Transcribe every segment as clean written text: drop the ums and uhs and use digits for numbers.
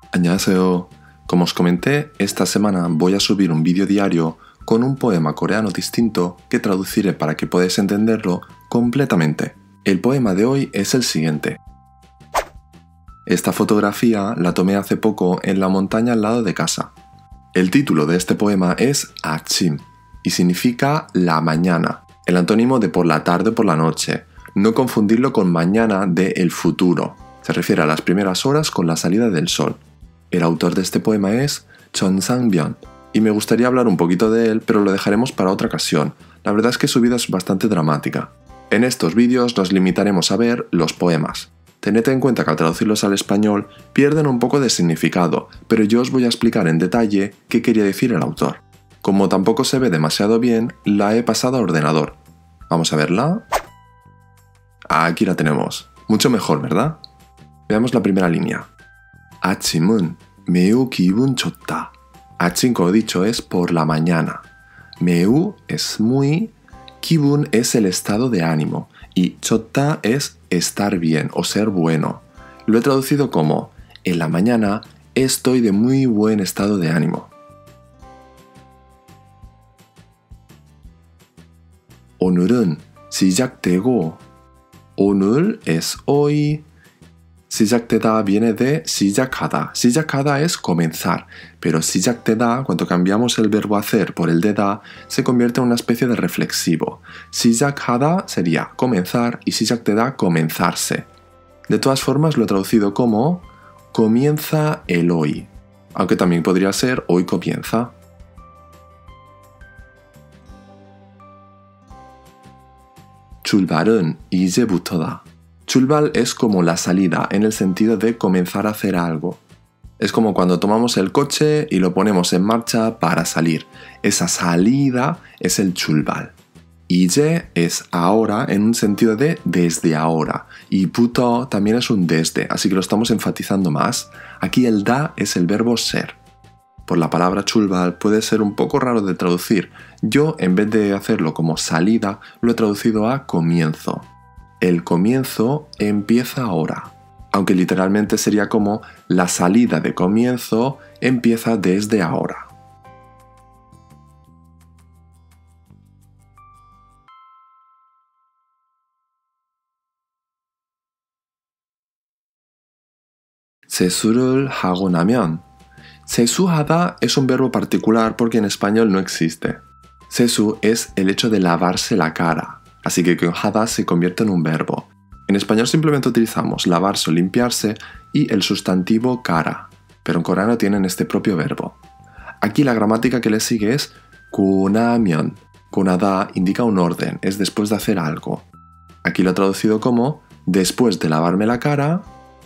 안녕하세요. Como os comenté, esta semana voy a subir un vídeo diario con un poema coreano distinto que traduciré para que podáis entenderlo completamente. El poema de hoy es el siguiente. Esta fotografía la tomé hace poco en la montaña al lado de casa. El título de este poema es 아침 y significa la mañana, el antónimo de por la tarde o por la noche. No confundirlo con mañana de el futuro. Se refiere a las primeras horas con la salida del sol. El autor de este poema es Chon Sang-byun y me gustaría hablar un poquito de él, pero lo dejaremos para otra ocasión. La verdad es que su vida es bastante dramática. En estos vídeos nos limitaremos a ver los poemas. Tened en cuenta que al traducirlos al español pierden un poco de significado, pero yo os voy a explicar en detalle qué quería decir el autor. Como tampoco se ve demasiado bien, la he pasado a ordenador. Vamos a verla. Aquí la tenemos. Mucho mejor, ¿verdad? Veamos la primera línea. 아침은 매우 기분 좋다. 아침, como he dicho, es por la mañana. 매우 es muy, 기분 es el estado de ánimo y 좋다 es estar bien o ser bueno. Lo he traducido como en la mañana estoy de muy buen estado de ánimo. 오늘은 시작되고 오늘 es hoy. 시작되다 viene de 시작하다. 시작하다 es comenzar, pero 시작되다, cuando cambiamos el verbo hacer por el 되다, se convierte en una especie de reflexivo. 시작하다 sería comenzar y 시작되다 comenzarse. De todas formas lo he traducido como comienza el hoy, aunque también podría ser hoy comienza. 출발은 이제부터다. 출발 es como la salida, en el sentido de comenzar a hacer algo. Es como cuando tomamos el coche y lo ponemos en marcha para salir. Esa salida es el 출발. 이제 es ahora en un sentido de desde ahora. Y 부터 también es un desde, así que lo estamos enfatizando más. Aquí el da es el verbo ser. Por la palabra 출발 puede ser un poco raro de traducir. Yo, en vez de hacerlo como salida, lo he traducido a comienzo. El comienzo empieza ahora, aunque literalmente sería como la salida de comienzo empieza desde ahora. 세수를 하고 나면 세수하다 es un verbo particular porque en español no existe. 세수 es el hecho de lavarse la cara. Así que con hada se convierte en un verbo. En español simplemente utilizamos lavarse o limpiarse y el sustantivo cara, pero en coreano tienen este propio verbo. Aquí la gramática que le sigue es kunamion. Kunada indica un orden, es después de hacer algo. Aquí lo he traducido como después de lavarme la cara.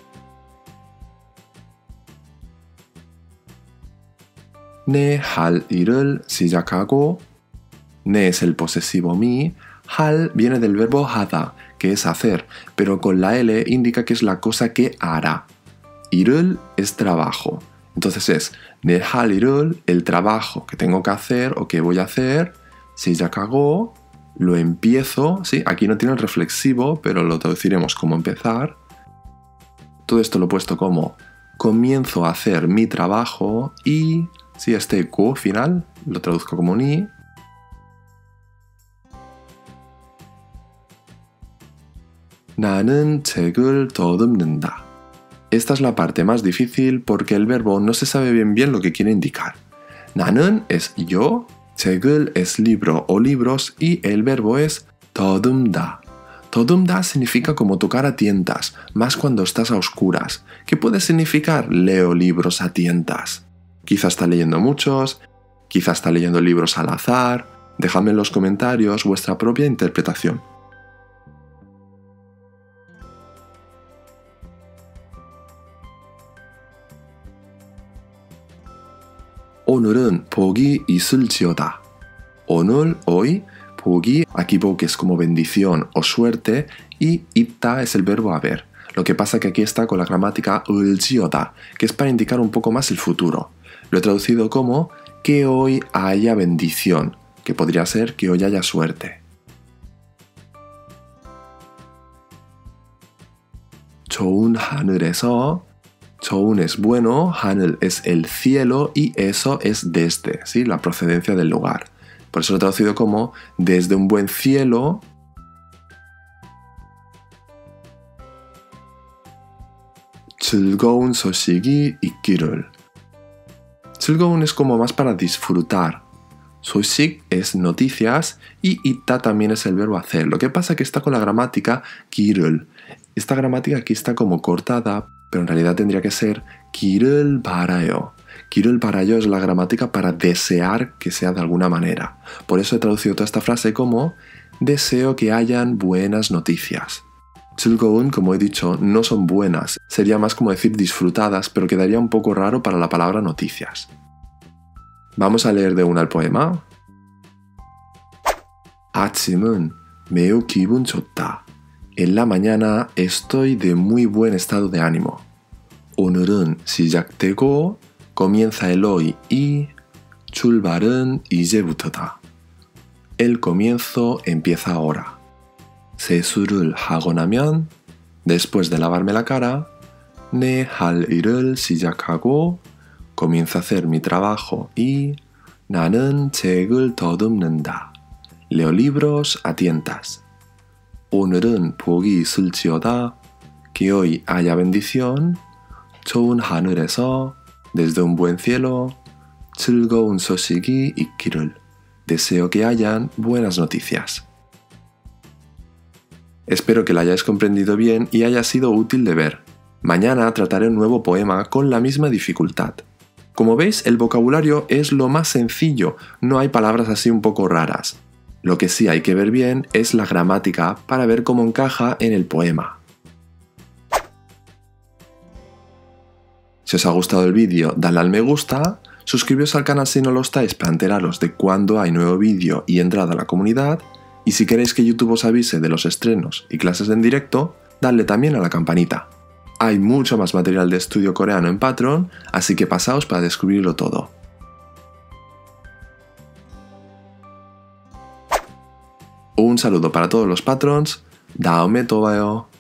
내 할 일을 시작하고. Ne es el posesivo mi. Hal viene del verbo hada, que es hacer, pero con la L indica que es la cosa que hará. 일을 es trabajo. Entonces es 내 할 일을, el trabajo que tengo que hacer o que voy a hacer. 시작하고, lo empiezo. ¿Sí? Aquí no tiene el reflexivo, pero lo traduciremos como empezar. Todo esto lo he puesto como comienzo a hacer mi trabajo y, si este 고 final lo traduzco como ni. 나는 책을 더듬는다. Esta es la parte más difícil porque el verbo no se sabe bien lo que quiere indicar. 나는 es yo, 책을 es libro o libros y el verbo es 더듬다. 더듬다 significa como tocar a tientas, más cuando estás a oscuras. ¿Qué puede significar leo libros a tientas? Quizá está leyendo muchos, quizá está leyendo libros al azar. Dejadme en los comentarios vuestra propia interpretación. 오늘은 복이 있을지어다. 오늘, hoy, 복이, aquí 복 es como bendición o suerte y 있다 es el verbo haber. Lo que pasa que aquí está con la gramática 을지어다, que es para indicar un poco más el futuro. Lo he traducido como que hoy haya bendición, que podría ser que hoy haya suerte. 좋은 하늘에서 좋은 es bueno, 하늘 es el cielo y eso es desde, ¿sí? La procedencia del lugar. Por eso lo he traducido como desde un buen cielo. 즐거운 소식이 있기를. 즐거운 es como más para disfrutar. 소식 es noticias y 있다 también es el verbo hacer. Lo que pasa es que está con la gramática 기를. Esta gramática aquí está como cortada, pero en realidad tendría que ser 기를 바라요. 기를 바라요 es la gramática para desear que sea de alguna manera. Por eso he traducido toda esta frase como deseo que hayan buenas noticias. 즐거운, como he dicho, no son buenas. Sería más como decir disfrutadas, pero quedaría un poco raro para la palabra noticias. Vamos a leer de una el poema. 아침은 매우 기분 좋다. En la mañana estoy de muy buen estado de ánimo. 오늘은 시작되고 comienza el hoy y 출발은 이제부터다. El comienzo empieza ahora. 세수를 하고 나면 después de lavarme la cara 내 할 일을 시작하고 comienzo a hacer mi trabajo y 나는 책을 더듬는다. Leo libros a tientas. 오늘은 복이 있을지어다. Que hoy haya bendición. 좋은 하늘에서 desde un buen cielo. 즐거운 소식이 있기를. Deseo que hayan buenas noticias. Espero que la hayáis comprendido bien y haya sido útil de ver. Mañana trataré un nuevo poema con la misma dificultad. Como veis, el vocabulario es lo más sencillo, no hay palabras así un poco raras. Lo que sí hay que ver bien es la gramática para ver cómo encaja en el poema. Si os ha gustado el vídeo, dadle al me gusta, suscribiros al canal si no lo estáis para enteraros de cuándo hay nuevo vídeo y entrada a la comunidad, y si queréis que YouTube os avise de los estrenos y clases en directo, dadle también a la campanita. Hay mucho más material de estudio coreano en Patreon, así que pasaos para descubrirlo todo. Un saludo para todos los patrons, 다음에 또 봐요.